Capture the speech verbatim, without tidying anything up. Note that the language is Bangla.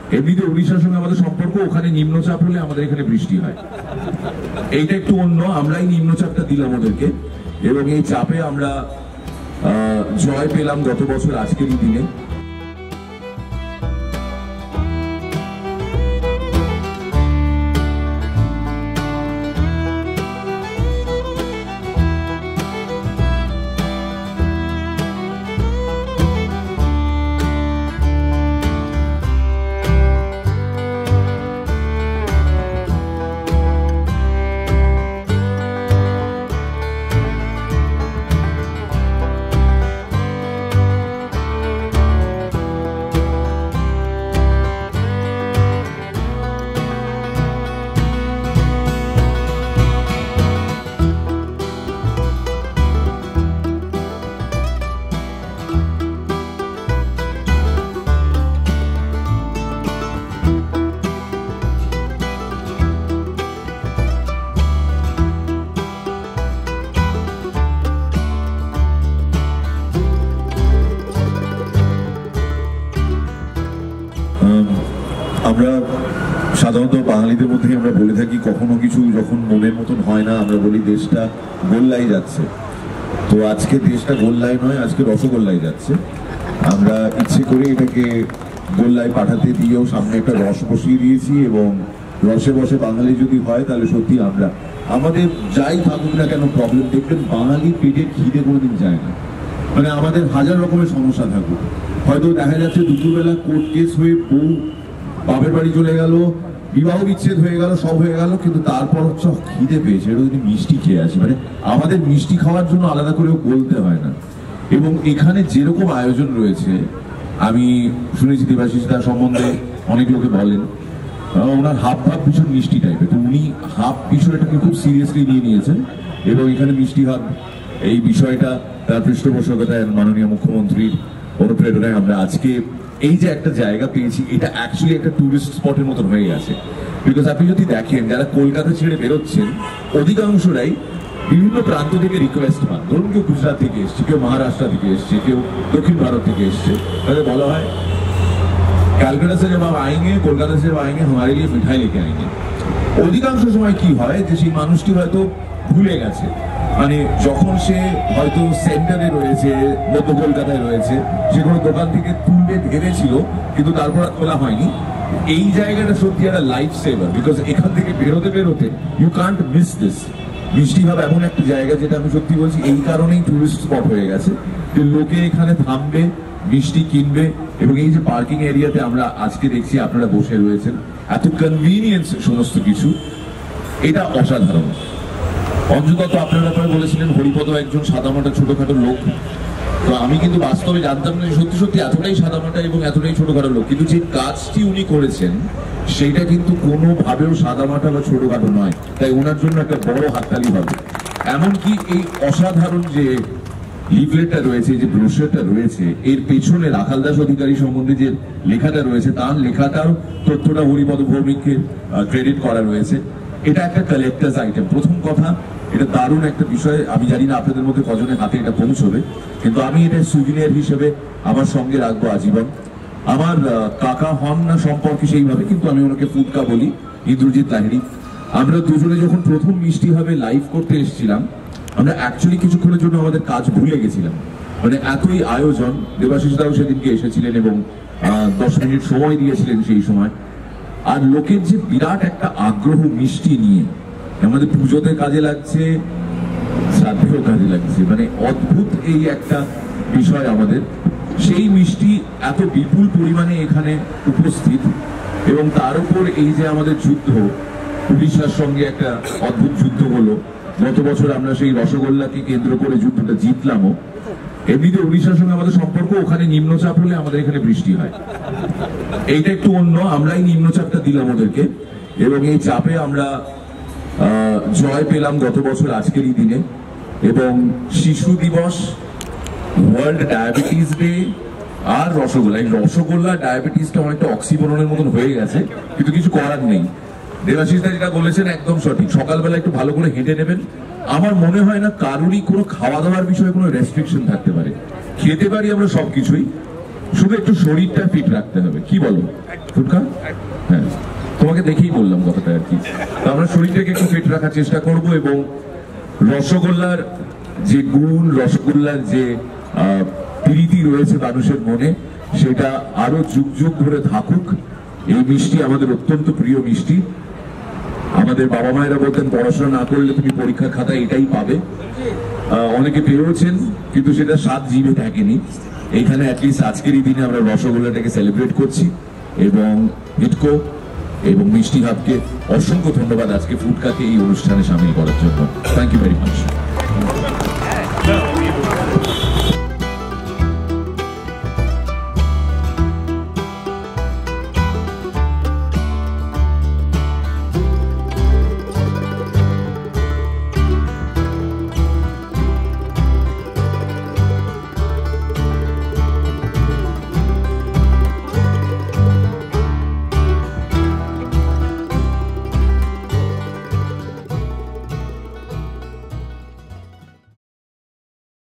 এমনিতে উড়িষ্যার সঙ্গে আমাদের সম্পর্ক, ওখানে নিম্নচাপ হলে আমাদের এখানে বৃষ্টি হয়। এইটা একটু অন্য, আমরাই নিম্নচাপটা দিলাম ওদেরকে, এবং এই চাপে আমরা জয় পেলাম গত বছর আজকেরই দিনে। আমরা সাধারণত বাঙালিদের মধ্যে আমরা বলে থাকি, কখনো কিছু যখন মনের মতন হয় না আমরা বলি দেশটা গোল্লাই যাচ্ছে। তো আজকে দেশটা গোল্লাই নয়, আজকে রসগোল্লাই যাচ্ছে। আমরা ইচ্ছে করে এটাকে গোল্লাই পাঠাতে দিয়েও সামনে একটা রস বসিয়ে দিয়েছি, এবং রসে বসে বাঙালি যদি হয় তাহলে সত্যি আমরা আমাদের যাই থাকুক না কেন প্রবলেম, দেখবেন বাঙালি পেটের খিদে কোনোদিন যায় না। মানে আমাদের হাজার রকমের সমস্যা থাকুক, হয়তো দেখা যাচ্ছে দুপুরবেলা কোর্ট কেস হয়ে বউ বাপের বাড়ি চলে গেল, বিবাহ বিচ্ছেদ হয়ে গেল, সব হয়ে গেল, কিন্তু তারপর হচ্ছে খিদে পেয়েছে, এটা যদি মিষ্টি খেয়ে আসি। মানে আমাদের মিষ্টি খাওয়ার জন্য আলাদা করেও বলতে হয় না। এবং এখানে যেরকম আয়োজন রয়েছে, আমি শুনেছি দেবাশিস দা সম্বন্ধে অনেক লোকে বলেন ওনার হাব ভাব ভীষণ মিষ্টি টাইপের, তো উনি হাব বিষয়টাকে খুব সিরিয়াসলি নিয়ে নিয়েছেন, এবং এখানে মিষ্টি হাব এই বিষয়টা তার পৃষ্ঠপোষকতায় মাননীয় মুখ্যমন্ত্রীর অনুপ্রেরণায় আমরা আজকে এই যে একটা জায়গা পেয়েছি, এটা অ্যাকচুয়ালি একটা টুরিস্ট স্পটের মতন হয়ে গেছে। বিকজ আপনি যদি দেখেন যারা কলকাতা ছেড়ে বেরোচ্ছেন অধিকাংশরাই বিভিন্ন প্রান্ত থেকে রিকোয়েস্ট পান। ধরুন কেউ গুজরাট থেকে এসছে, কেউ মহারাষ্ট্র থেকে এসছে, কেউ দক্ষিণ ভারত থেকে এসছে, তাদের বলা হয় ক্যালকাটা से जब आप आएंगे, কলকাতা से जब आएंगे हमारे लिए मिठाई लेके आएंगे। অধিকাংশ সময় কি হয় যে সেই মানুষটি হয়তো ভুলে গেছে, মানে যখন সে হয়তো সেন্টারে রয়েছে, মধ্য কলকাতায় রয়েছে, সে কোনো দোকান থেকে তুলবে ভেবেছিল, কিন্তু তারপর তোলা হয়নি। এই জায়গাটা সত্যি একটা লাইফ সেভার, বিকজ এখান থেকে বেরোতে বেরোতে ইউ কান্ট মিস দিস। মিষ্টি ভাব এমন একটা জায়গা যেটা আমি সত্যি বলছি এই কারণেই টুরিস্ট স্পট হয়ে গেছে, যে লোকে এখানে থামবে, মিষ্টি কিনবে, এবং এই যে পার্কিং এরিয়াতে আমরা আজকে দেখছি আপনারা বসে রয়েছেন, এত কনভিনিয়েন্স সমস্ত কিছু, এটা অসাধারণ। অঞ্জুদত্ত আপনার ব্যাপারে বলেছিলেন হরিপদ একজন সাদামাটা ছোটখাটো লোক, তো আমি কিন্তু বাস্তবে জানতাম না সত্যি সত্যি এতটাই সাদামাটা এবং এতটাই ছোটখাটো লোক, কিন্তু যে কাজটি উনি করেছেন সেইটা কিন্তু কোনোভাবেও সাদামাটা বা ছোটখাটো নয়, তাই ওনার জন্য একটা বড় হাততালি হবে। এমনকি এই অসাধারণ যে লিফলেটটা রয়েছে, যে ব্রোশারটা রয়েছে, এর পেছনে রাখাল দাস অধিকারী সম্বন্ধে যে লেখাটা রয়েছে, তার লেখাটার তথ্যটা হরিপদ ভৌমিককে ক্রেডিট করা রয়েছে। এটা একটা কালেক্টার্স আইটেম। প্রথম কথা, এটা দারুণ একটা বিষয়। আমি জানি না আপনাদের মধ্যে কজনের হাতে এটা পৌঁছবে, কিন্তু আমি এটা সুভিনিয়ার হিসেবে আমার সঙ্গে রাখবো আজীবন। আমার কাকা হন না সম্পর্কে সেইভাবে, কিন্তু আমি ওনাকে ফুটকা বলি, ইন্দ্রজিৎ লাহিড়ী। আমরা দুজনে যখন প্রথম মিষ্টি ভাবে লাইভ করতে এসেছিলাম, আমরা অ্যাকচুয়ালি কিছুক্ষণের জন্য আমাদের কাজ ভুলে গেছিলাম, মানে এতই আয়োজন। দেবাশিস দাও সেদিনকে এসেছিলেন এবং দশ মিনিট সময় দিয়েছিলেন সেই সময়। আর লোকের যে বিরাট একটা আগ্রহ মিষ্টি নিয়ে, আমাদের পুজোতে কাজে লাগছে, শ্রাদ্ধেও কাজে লাগছে, মানে অদ্ভুত এই একটা বিষয় আমাদের। সেই মিষ্টি এত বিপুল পরিমাণে এখানে উপস্থিত, এবং তার উপর এই যে আমাদের যুদ্ধ, উড়িষ্যার সঙ্গে একটা অদ্ভুত যুদ্ধ হলো গত বছর, আমরা সেই রসগোল্লাকে কেন্দ্র করে যুদ্ধটা জিতলামও। এমনিতে উড়িষ্যার সঙ্গে আমাদের সম্পর্ক, ওখানে নিম্নচাপ হলে আমাদের এখানে বৃষ্টি হয়। এইটা একটু অন্য, আমরাই নিম্নচাপটা দিলাম ওদেরকে, এবং এই চাপে আমরা জয় পেলাম গত বছর আজকেরই দিনে। এবং শিশু দিবস, ওয়ার্ল্ড ডায়াবেটিস ডে, আর রসগোল্লা। এই রসগোল্লা ডায়াবেটিসটা অনেকটা অক্সিমোরনের মতন হয়ে গেছে, কিন্তু কিছু করার নেই। দেবাশিস দা যেটা বলেছেন একদম সঠিক, সকালবেলা একটু ভালো করে হেঁটে নেবেন। আমার মনে হয় না কারোরই কোনো খাওয়া দাওয়ার বিষয়ে কোনো রেস্ট্রিকশন থাকতে পারে, খেতে পারি আমরা সবকিছুই, শুধু একটু শরীরটা ফিট রাখতে হবে, কি বলো ফুটকা? হ্যাঁ, তোমাকে দেখেই বললাম কথাটা আর কি। তো আমরা শরীরটাকে একটু ফিট রাখার চেষ্টা করব, এবং রসগোল্লার যে গুণ, রসগোল্লার যে প্রীতি রয়েছে মানুষের মনে, সেটা আরো যুগ যুগ ধরে থাকুক। এই মিষ্টি আমাদের অত্যন্ত প্রিয় মিষ্টি। আমাদের বাবা মায়েরা বলতেন পড়াশোনা না করলে তুমি পরীক্ষার খাতায় এটাই পাবে। অনেকে পেয়েওছেন, কিন্তু সেটা স্বাদ জিভে থাকেনি। এইখানে অ্যাটলিস্ট আজকের এই দিনে আমরা রসগোল্লাটাকে সেলিব্রেট করছি, এবং হিটকো এবং মিষ্টি হাবকে অসংখ্য ধন্যবাদ আজকে ফুটকাকে এই অনুষ্ঠানে সামিল করার জন্য। Thank you very much.